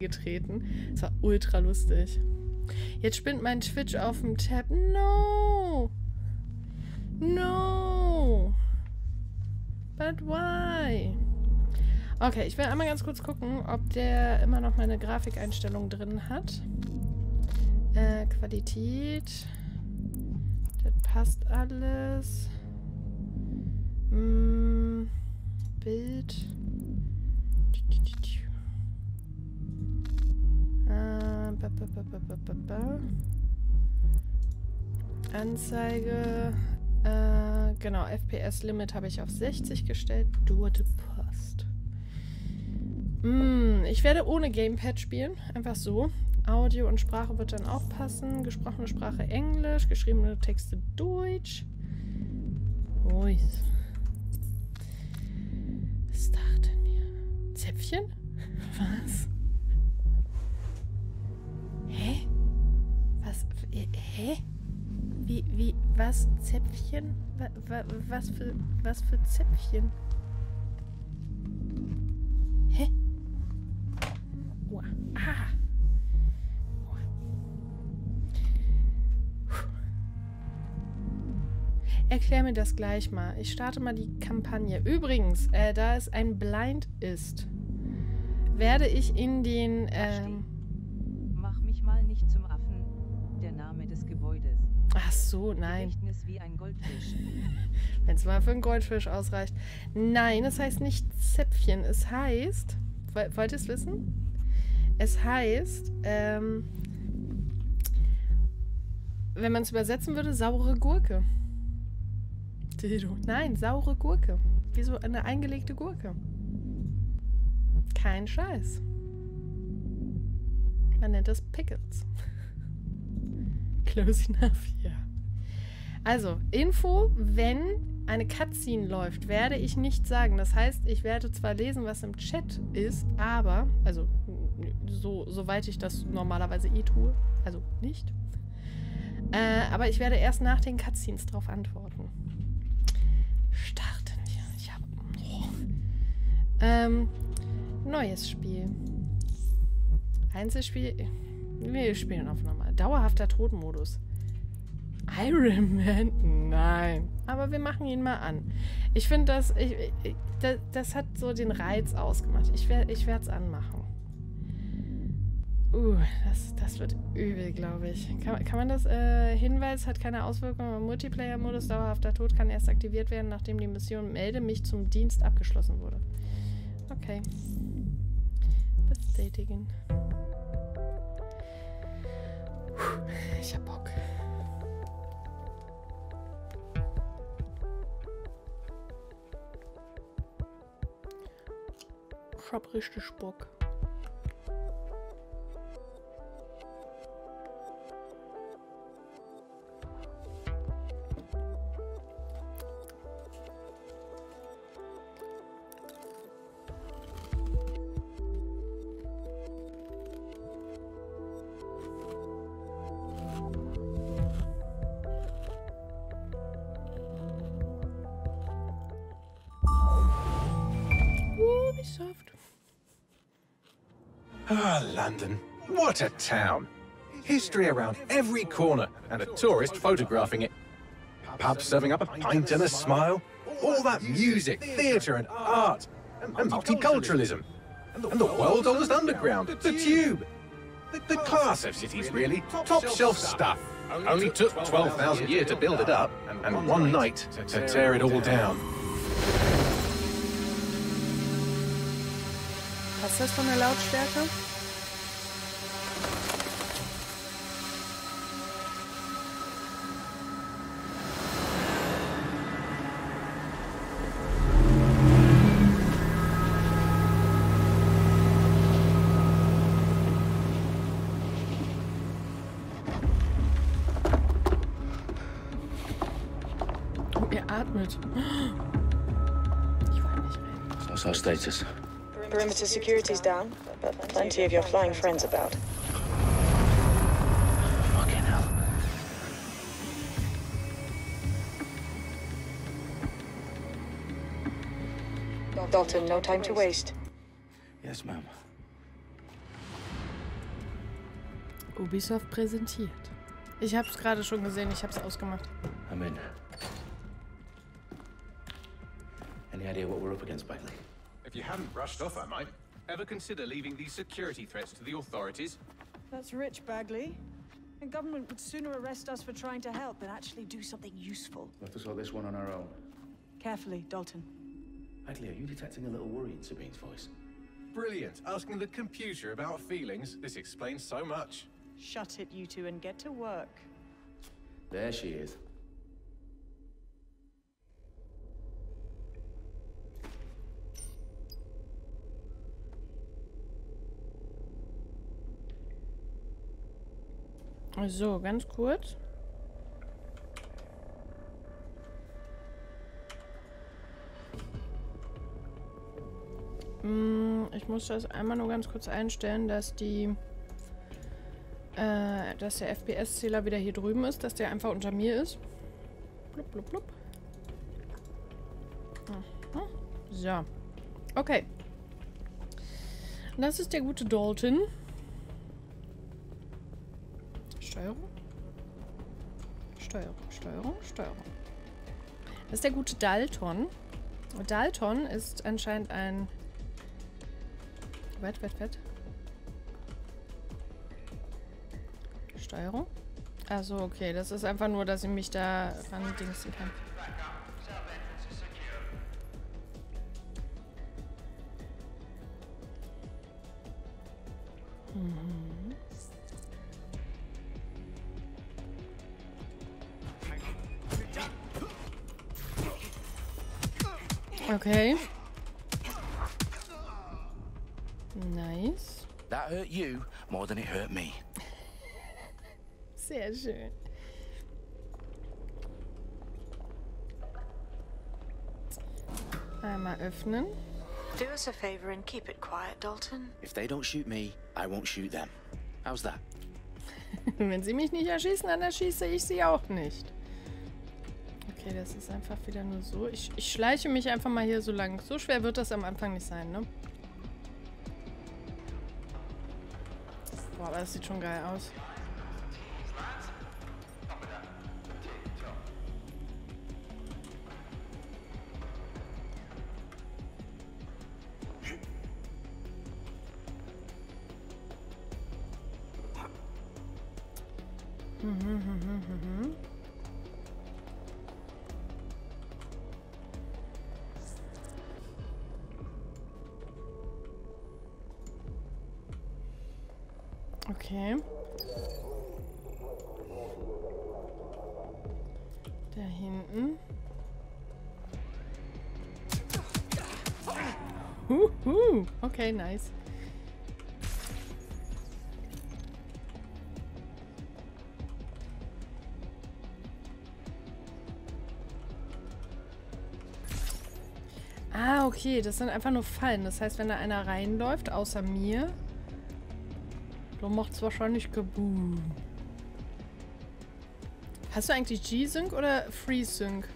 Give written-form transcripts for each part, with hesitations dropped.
getreten. Das war ultra lustig. Jetzt spinnt mein Twitch auf dem Tab. No! No! But why? Okay, ich will einmal ganz kurz gucken, ob der immer noch meine Grafikeinstellung drin hat. Qualität. Das passt alles. Bild. Anzeige. Genau, FPS-Limit habe ich auf 60 gestellt. Durte Post. Ich werde ohne Gamepad spielen. Einfach so. Audio und Sprache wird dann auch passen. Gesprochene Sprache Englisch, geschriebene Texte Deutsch. Ui. Was dachte mir? Zäpfchen? Was? Hä? Was? Hä? Wie, was? Zäpfchen? Was für Zäpfchen? Hä? Oh, ah. Erklär mir das gleich mal. Ich starte mal die Kampagne. Übrigens, da es ein Blind ist, werde ich in den... Mach mich mal nicht zum Affen. Der Name des Gebäudes. Ach so, nein. Gedächtnis wie ein Goldfisch. Wenn es mal für einen Goldfisch ausreicht. Nein, es heißt nicht Zäpfchen. Es heißt... Wollt ihr es wissen? Es heißt... wenn man es übersetzen würde, saure Gurke. Nein, saure Gurke. Wie so eine eingelegte Gurke. Kein Scheiß. Man nennt das Pickles. Close enough, ja. Also, Info, wenn eine Cutscene läuft, werde ich nicht sagen. Das heißt, ich werde zwar lesen, was im Chat ist, aber, also, soweit ich das normalerweise tue, also nicht. Aber ich werde erst nach den Cutscenes drauf antworten. Starten wir. Ich habe... neues Spiel. Einzelspiel... Wir spielen auf normal. Dauerhafter Totenmodus. Iron Man? Nein. Aber wir machen ihn mal an. Ich finde, das hat so den Reiz ausgemacht. Ich werde es anmachen. Das wird übel, glaube ich. Kann man das? Hinweis hat keine Auswirkungen im Multiplayer-Modus. Dauerhafter Tod kann erst aktiviert werden, nachdem die Mission Melde mich zum Dienst abgeschlossen wurde. Okay. Bestätigen. Ich hab Bock. Ich hab richtig Bock. Ubisoft. Ah, London. What a town. History around every corner and a tourist photographing it. Pubs serving up a pint and a smile. All that music, theatre and art. And multiculturalism. And the world's oldest underground, the Tube. The class of cities, really. Top shelf stuff. Only took 12,000 years to build it up, and one night to tear it all down. Passt das von der Lautstärke? Oh, ihr atmet. Ich wollte nicht reden. What's our status? Perimeter security's down, but plenty of your flying friends about. Fucking hell. Dalton, no time to waste. Yes, ma'am. Ubisoft präsentiert. Ich habe es gerade schon gesehen, ich habe es ausgemacht. I'm in. Any idea what we're up against, Bagley? If you hadn't brushed off, I might. Ever consider leaving these security threats to the authorities? That's rich, Bagley. The government would sooner arrest us for trying to help than actually do something useful. We'll have to sort this one on our own. Carefully, Dalton. Bagley, are you detecting a little worry in Sabine's voice? Brilliant. Asking the computer about feelings. This explains so much. Shut it, you two, and get to work. There she is. So, ganz kurz. Ich muss das einmal nur ganz kurz einstellen, dass dass der FPS-Zähler wieder hier drüben ist, dass der einfach unter mir ist. Blub, blub, blub. Aha. So. Okay. Das ist der gute Dalton. Steuerung. Steuerung, Steuerung, Steuerung. Das ist der gute Dalton. Dalton ist anscheinend ein... Wett. Steuerung? Also okay, das ist einfach nur, dass ich mich da ran dingsen kann. Okay. Nice. That hurt you more than it hurt me. Sehr schön. Einmal öffnen. Do us a favor and keep it quiet, Dalton. If they don't shoot me, I won't shoot them. How's that? Wenn sie mich nicht erschießen, dann erschieße ich sie auch nicht. Okay, das ist einfach wieder nur so. Ich schleiche mich einfach mal hier so lang. So schwer wird das am Anfang nicht sein, ne? Boah, aber das sieht schon geil aus. Okay. Da hinten. Okay, nice. Ah, okay, das sind einfach nur Fallen. Das heißt, wenn da einer reinläuft, außer mir, dann macht's wahrscheinlich kaboom. Hast du eigentlich G-Sync oder FreeSync?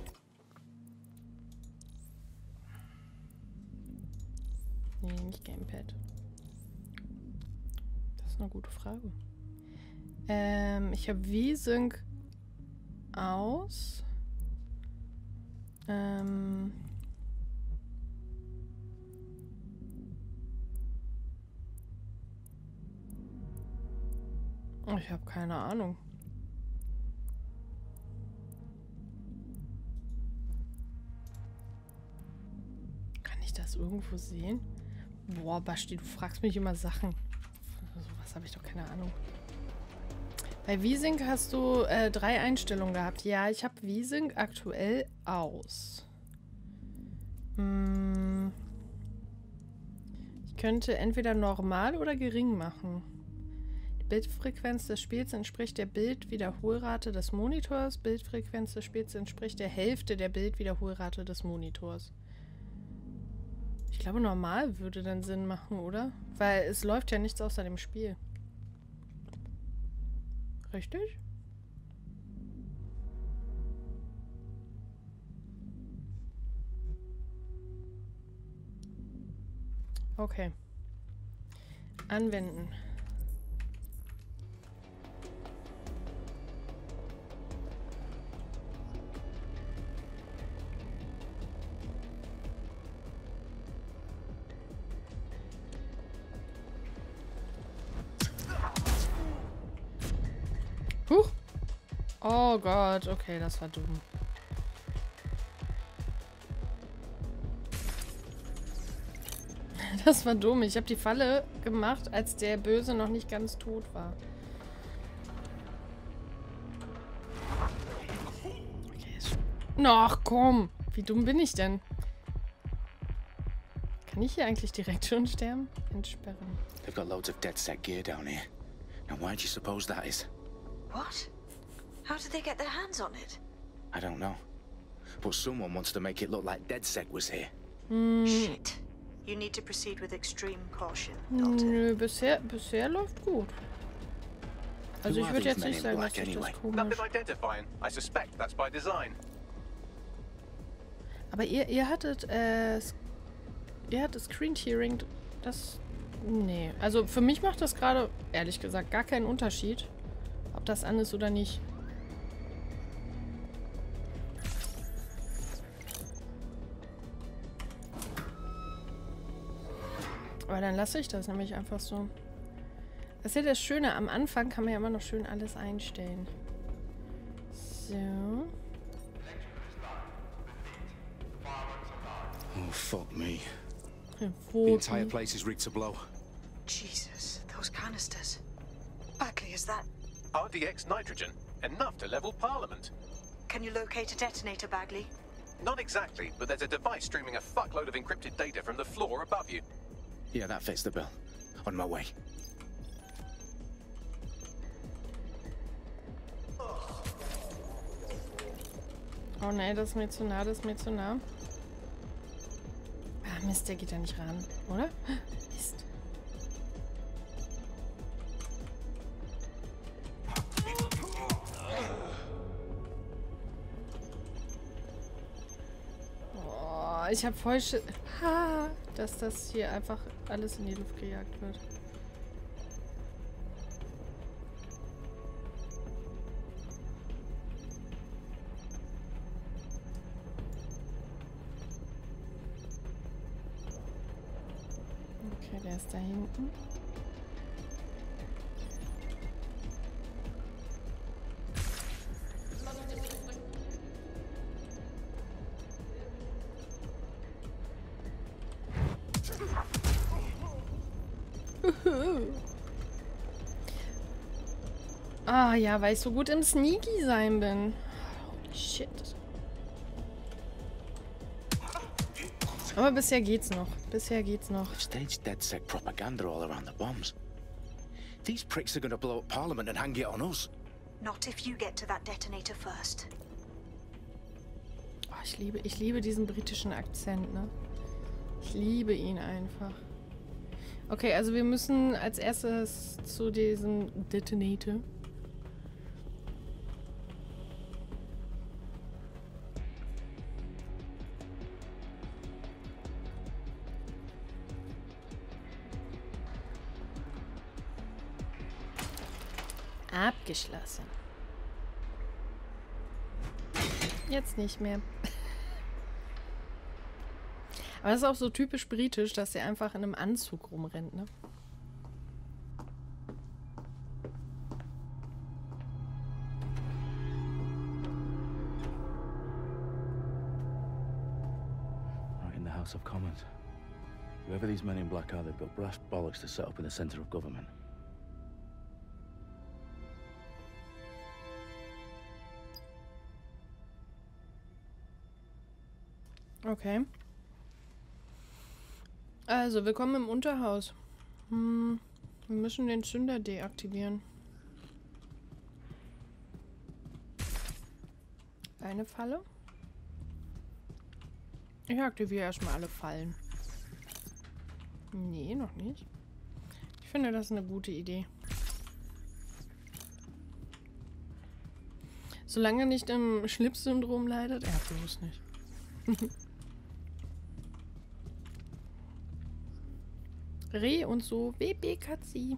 Nee, nicht Gamepad. Das ist eine gute Frage. Ich habe V-Sync aus. Ich habe keine Ahnung. Kann ich das irgendwo sehen? Boah, Basti, du fragst mich immer Sachen. So was habe ich doch keine Ahnung. Bei V-Sync hast du 3 Einstellungen gehabt. Ja, ich habe V-Sync aktuell aus. Ich könnte entweder normal oder gering machen. Die Bildfrequenz des Spiels entspricht der Bildwiederholrate des Monitors. Bildfrequenz des Spiels entspricht der Hälfte der Bildwiederholrate des Monitors. Ich glaube, normal würde dann Sinn machen, oder? Weil es läuft ja nichts außer dem Spiel. Richtig? Okay. Anwenden. Oh Gott, okay, das war dumm. Das war dumm. Ich habe die Falle gemacht, als der Böse noch nicht ganz tot war. Okay, ach komm, wie dumm bin ich denn? Kann ich hier eigentlich direkt schon sterben? Entsperren. They've got loads of DedSec gear down here. Now why do you suppose that is? What? How did they get their hands on it? I don't know. But someone wants to make it look like DedSec was here. Shit. You need to proceed with extreme caution, Doctor. Nö, bisher läuft gut. Also ich würde jetzt nicht sagen, dass ich das komisch... Nothing identifying. I suspect that's by design. Aber ihr hattet Screen Tearing, das... Nee, also für mich macht das gerade, ehrlich gesagt, gar keinen Unterschied, ob das an ist oder nicht. Aber dann lasse ich das nämlich einfach so. Das ist ja das Schöne, am Anfang kann man ja immer noch schön alles einstellen. So. Oh, fuck me. The Wo entire place is rigged to blow. Jesus, those canisters. Bagley, is that... RDX nitrogen. Enough to level Parliament. Can you locate a detonator, Bagley? Not exactly, but there's a device streaming a fuckload of encrypted data from the floor above you. Yeah, that fits the bill. On my way. Oh nein, das ist mir zu nah, das ist mir zu nah. Ah, Mist, der geht da nicht ran, oder? Mist. Oh, ich hab voll dass das hier einfach alles in die Luft gejagt wird. Okay, der ist da hinten. Ah ja, weil ich so gut im Sneaky sein bin. Holy shit. Aber bisher geht's noch. Bisher geht's noch. They've staged DedSec propaganda all around the bombs. These pricks are gonna blow up Parliament and hang it on us. Not if you get to that detonator first. Oh, ich liebe diesen britischen Akzent, ne? Ich liebe ihn einfach. Okay, also wir müssen als erstes zu diesem Detonator. Abgeschlossen. Jetzt nicht mehr. Aber das ist auch so typisch britisch, dass er einfach in einem Anzug rumrennt, ne? Right in the House of Commons. Whoever these men in black are, they've got brass bollocks to set up in the center of government. Okay. Also, willkommen im Unterhaus. Wir müssen den Zünder deaktivieren. Eine Falle? Ich aktiviere erstmal alle Fallen. Nee, noch nicht. Ich finde, das ist eine gute Idee. Solange er nicht im Schlips-Syndrom leidet, bloß nicht. Reh und so. WB Katzi.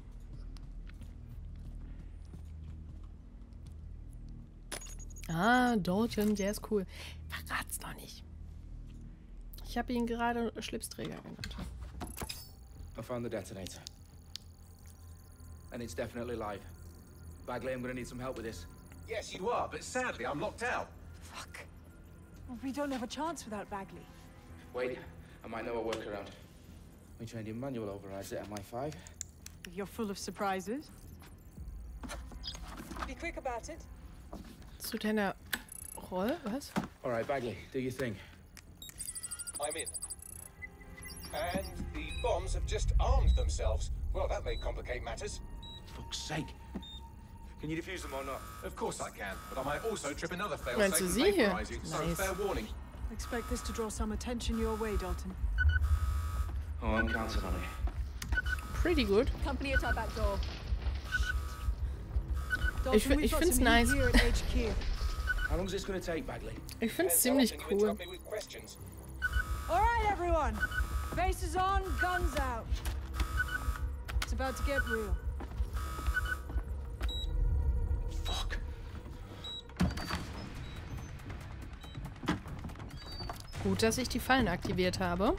Ah, Dalton, der ist cool. Verrat's doch nicht. Ich habe ihn gerade Schlipsträger genannt. I found the detonator. And it's definitely live. Bagley, I'm gonna need some help with this. Yes, you are, but sadly, I'm locked out. Fuck. Well, we don't have a chance without Bagley. Wait, I might know a workaround. We trained in manual overrides at MI5. You're full of surprises. Be quick about it. Zu deiner Rolle? Was? All right, Bagley, do your thing. I'm in. And the bombs have just armed themselves. Well, that may complicate matters. Fuck's sake. Can you defuse them or not? Of course I can, but I might also trip another Meinst du fail-safe sie and hier? vaporize you, so Nice. fair warning. Expect this to draw some attention your way, Dalton. Oh, I'm counting on it. Pretty good. Company at our back door. Ich find's nice. Here at HQ. How long is this going to take, Bagley? Ich find's Depends how ziemlich often you cool. interrupt me with questions. All right, everyone. Faces on, guns out. It's about to get real. Fuck. Gut, dass ich die Fallen aktiviert habe.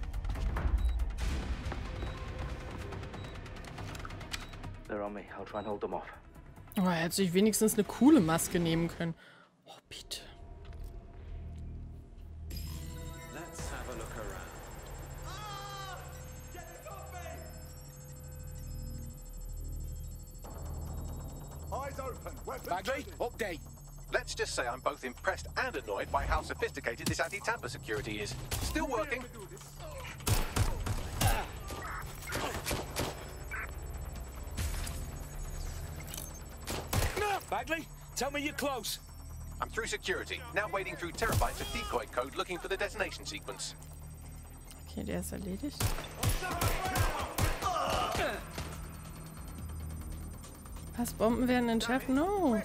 They're on me. I'll try and hold them off. Oh, er hätte sich wenigstens eine coole Maske nehmen können. Oh, bitte. Let's have a look around. Eyes open. Weapons. Bagley, update. Let's just say I'm both impressed and annoyed by how sophisticated this anti-tamper security is. Still working. Bagley, tell me you're close. I'm through security, now wading through terabytes of decoy code looking for the detonation sequence. Okay, der ist erledigt. Was? Bomben werden entschärft? No.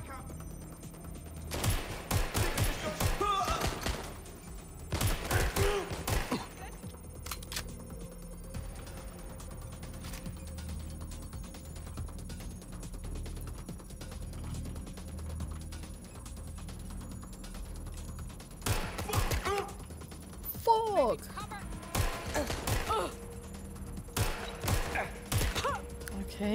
Fuck. Okay.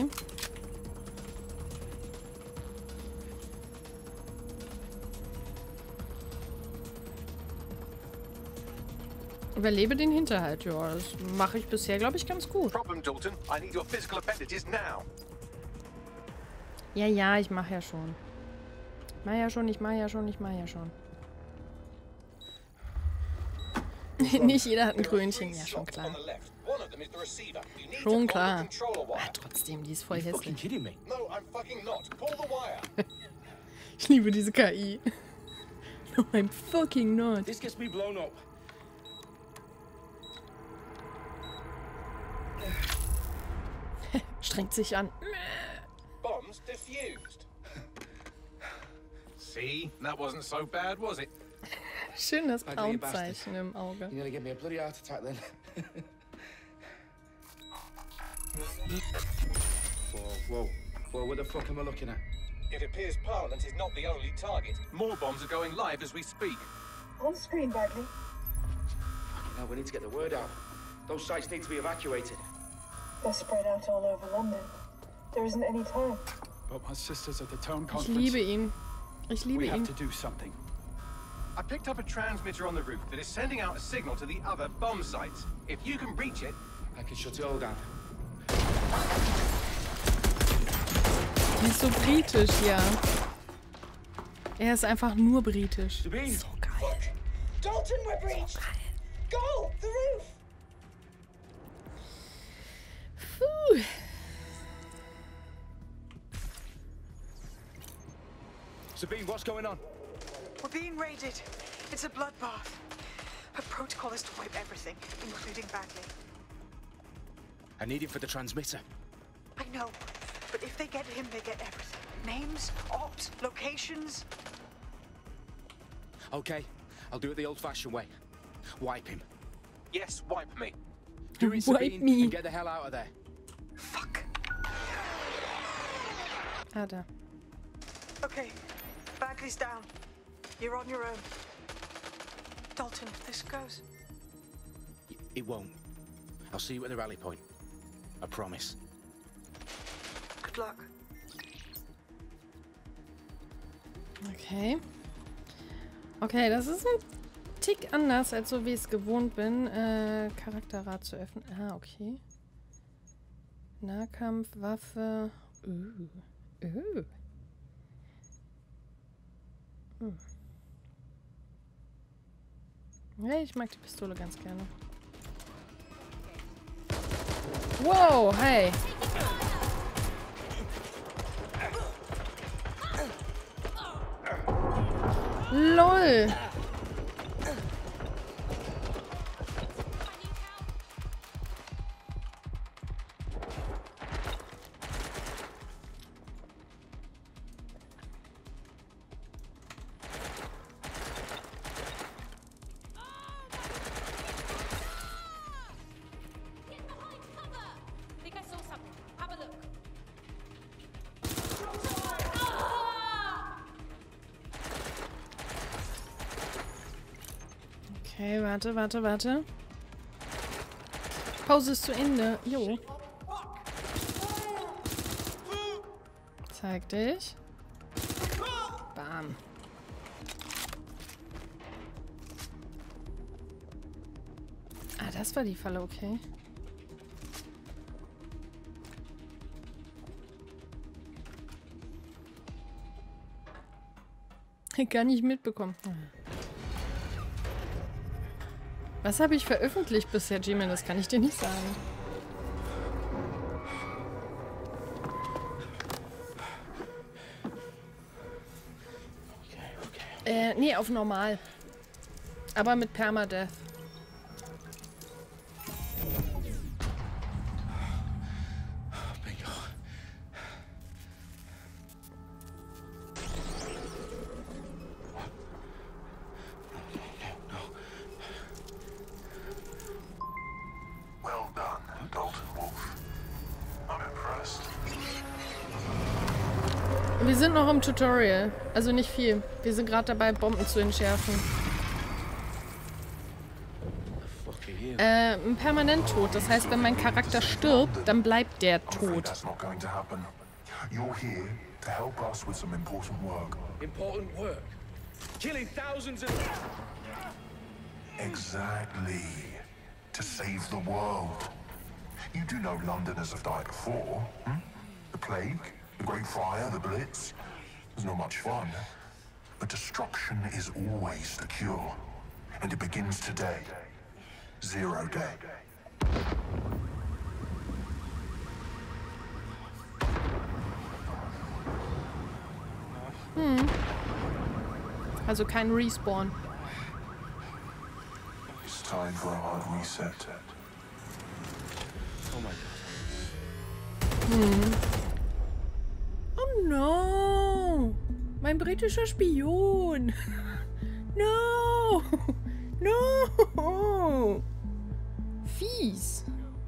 Überlebe den Hinterhalt, ja. Das mache ich bisher, glaube ich, ganz gut. Problem, Dalton. I need your physical appendages now. Ja, ja, ich mache ja schon. Ich mache ja schon. Nicht jeder hat ein Krönchen, ja, schon klar. Schon klar. Ah, trotzdem, die ist voll You fucking hässlich. kidding me? No, I'm fucking not. Pull the wire. Ich liebe diese KI. No, I'm fucking not. This gets me blown up. Strengt sich an. Bombs defused. See? That wasn't so bad, was it? Schön das Ugly bastard. Braunzeichen im Auge. You're gonna give me a bloody heart attack then. Whoa. What the fuck am I looking at? It appears Parliament is not the only target. More bombs are going live as we speak. On screen, Bagley. No, we need to get the word out. Those sites need to be evacuated. They're spread out all over London. There isn't any time. But my sister's at the town Ich conference. liebe ihn. Ich liebe We have ihn. to do something. I picked up a transmitter on the roof that is sending out a signal to the other bomb sites. If you can reach it, I can shut it all down. Er ist so britisch, ja. Er ist einfach nur britisch. Sabine! So geil. Dalton, we're breached! Go! The roof! Puh. Sabine, what's going on? We're being raided. It's a bloodbath. Her protocol is to wipe everything, including Bagley. I need him for the transmitter. I know, but if they get him, they get everything. Names, ops, locations. Okay, I'll do it the old-fashioned way. Wipe him. yes, wipe me. Do it, Wipe Sabine, me. and get the hell out of there. Fuck. Ah, da. Okay, Bagley's down. You're on your own. Dalton, if this goes. It won't. I'll see you at the rally point. I promise. Good luck. Okay. Okay, das ist ein Tick anders, als so wie ich es gewohnt bin. Charakterrad zu öffnen. Ah, okay. Nahkampf, Waffe. Ja, ich mag die Pistole ganz gerne. Wow, hey. LOL. Okay, warte. Pause ist zu Ende. Jo. Zeig dich. Bam. Ah, das war die Falle, okay. Gar nicht mitbekommen. Was habe ich veröffentlicht bisher, G-Man? Das kann ich dir nicht sagen. Nee, auf normal. Aber mit Permadeath. Wir sind noch im Tutorial. Also nicht viel. Wir sind gerade dabei, Bomben zu entschärfen. Ein Permanenttod. Das heißt, wenn mein Charakter stirbt, dann bleibt der tot. You're here to help us with some important work. Important work? Killing thousands of... Exactly. To save the world. You do know Londoners have died before, hmm? The plague, the Great Fire, the Blitz. It's not much fun. But destruction is always the cure. And it begins today. Zero Day. Also kein Respawn. It's time for a hard reset. Oh my God. Oh no! Mein britischer Spion! No! No! Fies!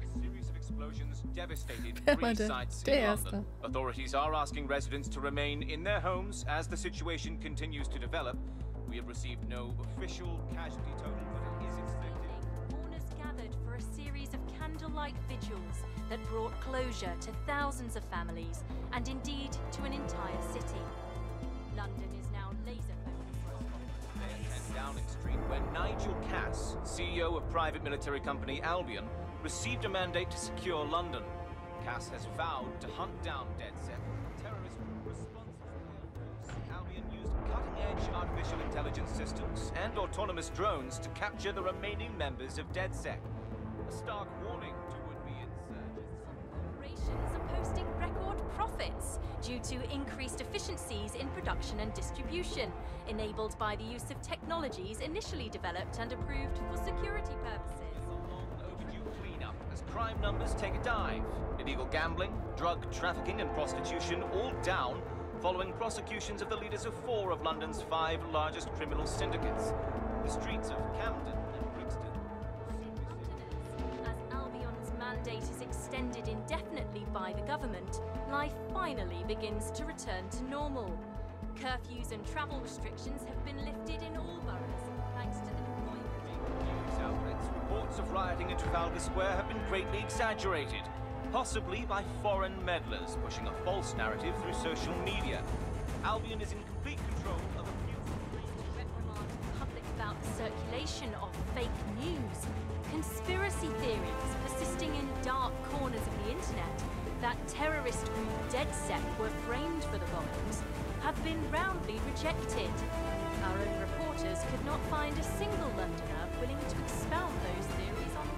Wer war der? Der Erste. Authorities are asking residents to remain in their homes as the situation continues to develop. We have received no official casualty total, but it is expected. Mourners gathered for a series of candlelight vigils that brought closure to thousands of families and indeed to an entire city. London is now laser-focused. Downing Street, where Nigel Cass, CEO of private military company Albion, received a mandate to secure London. Cass has vowed to hunt down DedSec, terrorist responsible. Albion used cutting-edge artificial intelligence systems and autonomous drones to capture the remaining members of DedSec. A stark warning to would-be insurgents. Corporations are posting record profits due to increased efficiencies in production and distribution, enabled by the use of technologies initially developed and approved for security purposes. As crime numbers take a dive, illegal gambling, drug trafficking and prostitution all down following prosecutions of the leaders of 4 of London's 5 largest criminal syndicates. The streets of Camden and Brixton. As Albion's mandate is extended indefinitely by the government, life finally begins to return to normal. Curfews and travel restrictions have been lifted in all boroughs, thanks to the News outlets' reports of rioting in Trafalgar Square have been greatly exaggerated, possibly by foreign meddlers pushing a false narrative through social media. Albion is in complete control proliferation of fake news, conspiracy theories persisting in dark corners of the internet that terrorist group DedSec were framed for the bombings have been roundly rejected. Our own reporters could not find a single Londoner willing to expound those theories on